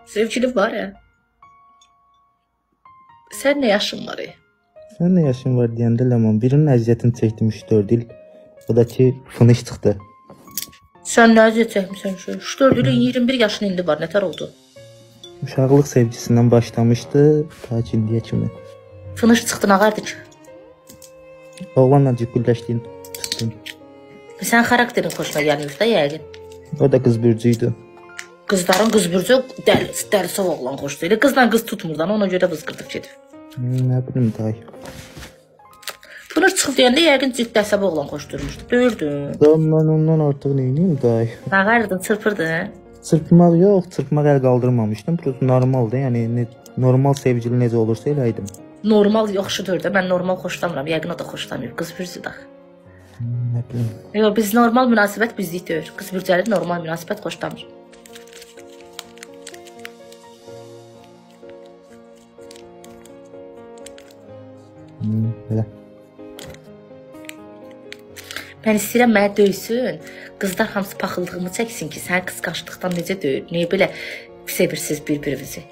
Sevgili var ya. Sen ne yaşın var ya? Sen ne yaşın var deyəndə Ləman, birinin əziyyətini çəkdim 3-4 il. O da ki, fınış çıxdı. Sen ne əziyyət çəkmişsən şu? 4 ilin 21 yaşın indi var. Nətər oldu? Uşaqlıq sevgisindən başlamışdı, ta ki indiyə kimi. Fınış çıxdı, nə qardı ki? Oğlanla cükkülləşdiyini tutdum. Sən xarakterin xoşuna gəlmir də yəqin. O da qız bürcüydü. Qızların qız bürcü dəlisi oğlan xoşdur. Elə qızla qız tutmurdan, ona görə qızqırdıq gedib. Nə bilim day. Fınış çıxıb deyəndə yəqin ciddi əsəbi oğlan xoşdurmuşdu. Döyürdün. Ondan ondan artıq neyniyim day? Nə qardın, çırpırdın? Çırpmaq yox, çırpmaq əl qaldırmamışdım. Prosto normaldı, yəni normal sevgili necə olursa elə idim. Normal yaxşıdır da, mən normal xoşlamıram. Yəqin o da xoşlamır. Qız bürcü də. Nə bilim. Yox, biz normal münasibət bizlik deyil. Qız bürcəli normal münasibət xoşlamır. Belə. Mən istəyirəm mənə döysün. Qızlar hamısı paxıldığımı çəksin ki, səni qısqanclıqdan necə döyür? Niyə belə sevirsiniz bir-birinizi?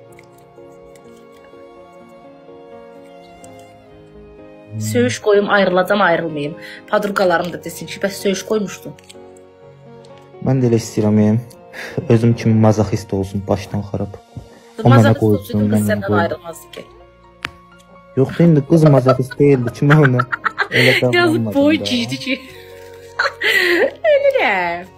Söyüş qoyum, ayrılacam, ayrılmayım. Padruqalarım da desin ki, bəs söyüş qoymuşdun. Mən də elə istəyirəm, özüm kimi mazoxist olsun, başdan xarab. Mazoxist olsun, qız səndən ayrılmazdı ki. Yox, indi qız mazoxist deyildi, kim ona? Yazıq boy giydi ki. Elə də.